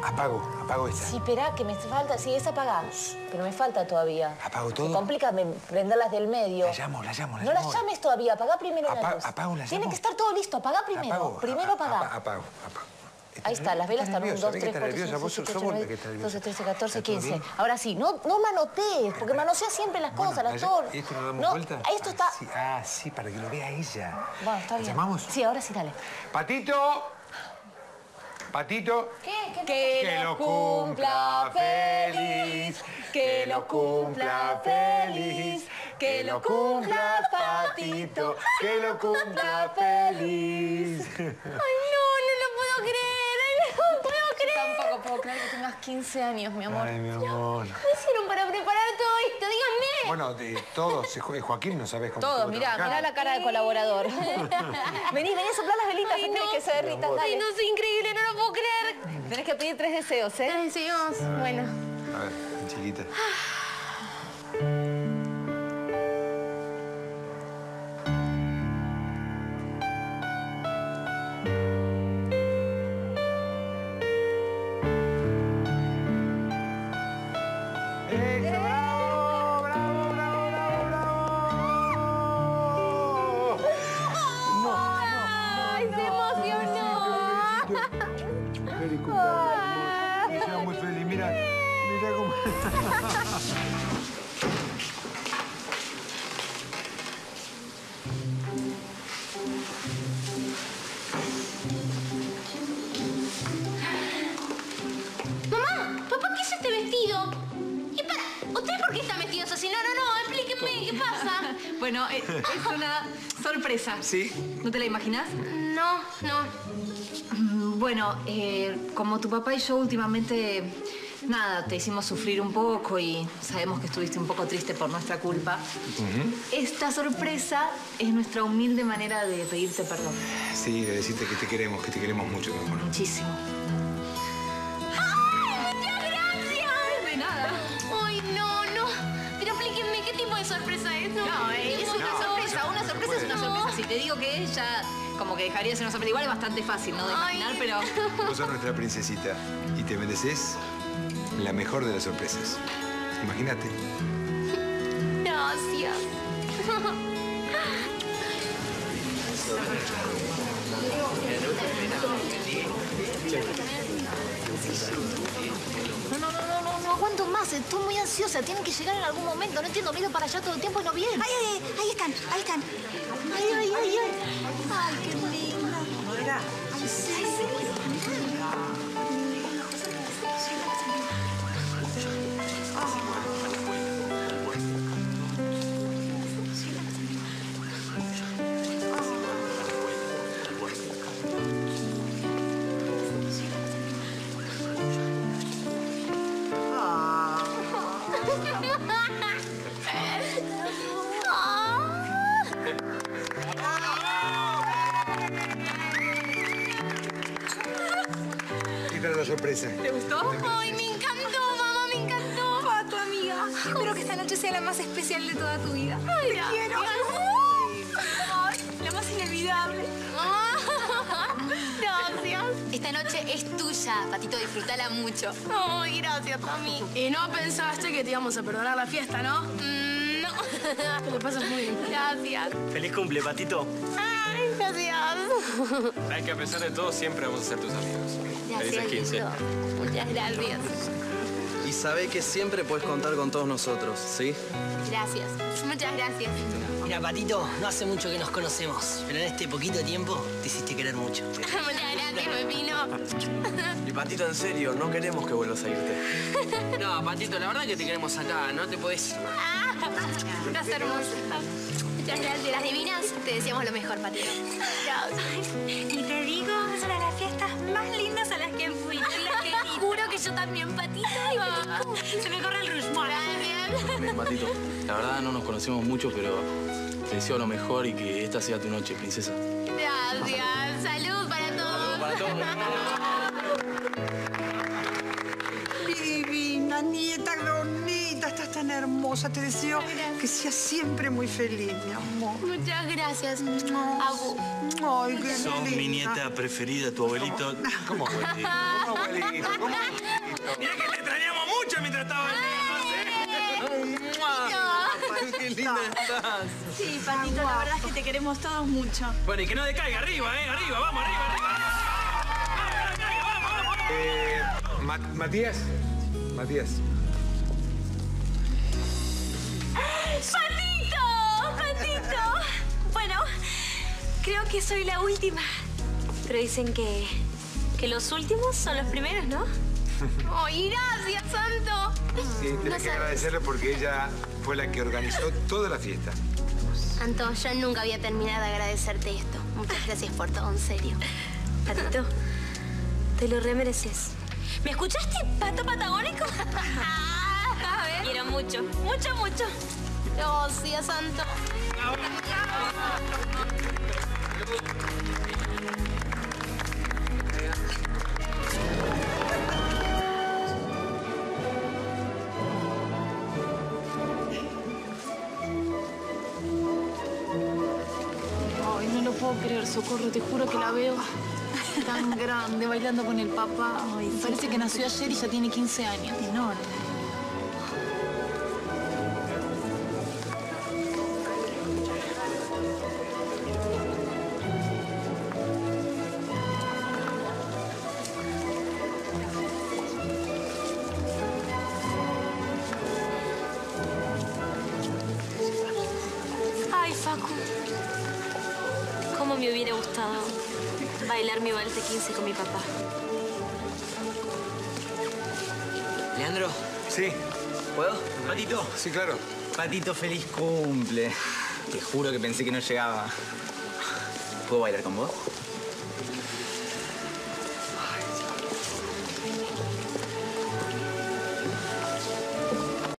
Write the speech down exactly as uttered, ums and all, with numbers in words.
Apago, apago esta. Sí, espera, que me falta... Sí, esa apaga. Pero me falta todavía. ¿Apago todo? Se complica prenderlas del medio. La llamo, la llamo, la no llamo. No las llames todavía, apagá primero Apa la luz. Apago, la llamo. Tiene que estar todo listo, apagá primero. Apago, Primero apagá. Apa, apago, apago. Ahí está, las velas están uno, dos, tres, cuatro, cinco, seis, siete, ocho, nueve, doce, trece, catorce, quince. Ahora sí, no, no manotees, porque manoseas siempre las cosas, las torres. ¿Esto no damos no, vuelta? Esto está... Ah sí, ah, sí, para que lo vea ella. Bueno, está bien. ¿Llamamos? Sí, ahora sí, dale. ¡Patito! ¡Patito! ¿Qué? ¿Qué? Que, que lo cumpla feliz, que lo cumpla feliz, que lo cumpla Patito, que lo cumpla feliz. Ay, no, no lo puedo creer, ay, no puedo creer. Yo tampoco puedo creer que tengas quince años, mi amor. Ay, mi amor. ¿Qué hicieron para preparar todo esto? Díganme. Bueno, de todos, Jo- Joaquín, no sabés cómo Todos, estuvo mirá, trabajando. mirá la cara de colaborador. Vení, vení a soplar las velitas Ay, antes no. de que se derritan, dale. Ay, no, es increíble, no lo puedo creer. Tenés que pedir tres deseos, ¿eh? Tres deseos. Bueno. A ver, chiquita. ¡Eso, bravo! ¡Bravo, bravo, bravo, bravo! Ay, se emocionó. Feliz cumpleaños. Me siento muy feliz. Mira, mira cómo... Mamá, papá, ¿qué es este vestido? ¿Y para? ¿Usted por qué está vestido así? No, no, no, explíqueme, ¿qué pasa? Bueno, eh, es una sorpresa. Sí. ¿No te la imaginas? No, no. Mm, Bueno, eh, como tu papá y yo últimamente, nada, te hicimos sufrir un poco y sabemos que estuviste un poco triste por nuestra culpa. Esta sorpresa es nuestra humilde manera de pedirte perdón. Sí, de decirte que te queremos, que te queremos mucho, mi amor. Muchísimo. ¡Ay, muchas gracias! De nada. Ay, no, no. Pero explíquenme, ¿qué tipo de sorpresa es? No, No, eh, es una No, sorpresa. no Una se sorpresa es puede. una sorpresa. Si te digo que es, ya como que dejaría de ser una sorpresa. Igual es bastante fácil, ¿no? De Ay. imaginar, pero... Vos sos nuestra princesita y te mereces la mejor de las sorpresas. Imagínate. Gracias. No, no, no, no, no, no aguanto más. Estoy muy ansiosa. Tienen que llegar en algún momento. No entiendo, miro para allá todo el tiempo y no vienen. Ay, ay, ay, ahí están, ahí están. Ay, ay, ay, ay. Ay, qué linda. Ay, sí, sí. ¿Qué tal la sorpresa? ¿Te gustó? Ay, me encantó, mamá, me encantó. Pato, amiga. Espero que esta noche sea la más especial de toda tu vida. Ay, Te quiero. Ay, la más inolvidable. Gracias. Esta noche es tuya, Patito, disfrútala mucho. Ay, gracias, Tami. Y no pensaste que te íbamos a perdonar la fiesta, ¿no? Mm, no. Te lo pasas muy bien. Gracias. ¡Feliz cumple, Patito! Ay, gracias. Hay que a pesar de todo siempre vamos a ser tus amigos. Felices quince. lindo. Muchas gracias. Y sabe que siempre puedes contar con todos nosotros, ¿sí? Gracias. Muchas gracias. Mira, Patito, no hace mucho que nos conocemos, pero en este poquito tiempo te hiciste querer mucho. Muchas gracias, Pepino. Y Patito, en serio, no queremos que vuelvas a irte. No, Patito, la verdad que te queremos acá, no te podés... Ah, estás hermosa. Muchas gracias. Las divinas, te deseamos lo mejor, Patito. Gracias. Y te digo, es una de las fiestas más lindas a las que fui. Es la que Te juro que yo también, Patito. Ah, se me corre el rusmón. Gracias. Bien, Patito, la verdad no nos conocemos mucho, pero te deseo lo mejor y que esta sea tu noche, princesa. Gracias. Salud para todos. Para todos. Divina, nieta bonita. linda, estás tan hermosa. Te deseo que seas siempre muy feliz, mi amor. Muchas gracias, abu. Ay, qué Sos linda. mi nieta preferida, tu abuelito. ¿Cómo abuelito? ¿Cómo abuelito? ¿Cómo abuelito? Mira que te extrañamos mucho mientras estabas lejos, ¿eh? ¡Qué linda estás! Sí, Patito, la verdad es que te queremos todos mucho. Bueno, y que no decaiga, arriba, ¿eh? Arriba, vamos, arriba, arriba. Eh, Ma- Matías. Matías. ¡Patito! ¡Patito! Bueno, creo que soy la última. Pero dicen que, que los últimos son los primeros, ¿no? ¡Ay, gracias, Santo! Sí, No tenés que sabes. agradecerle porque ella fue la que organizó toda la fiesta. Santo, yo nunca había terminado de agradecerte esto. Muchas gracias por todo, en serio. Patito, te lo remereces. ¿Me escuchaste, pato patagónico? A ver. Quiero mucho, mucho, mucho. Gracias, Santo. Ay, no lo puedo creer, Socorro, te juro que la veo tan grande, bailando con el papá. Ay, me parece que nació ayer y ya tiene quince años. Enorme. Ay, Facu. Cómo me hubiera gustado bailar mi vals de quince con mi papá. Leandro, Sí, ¿puedo? Patito. sí, claro. Patito, feliz cumple. Te juro que pensé que no llegaba. ¿Puedo bailar con vos?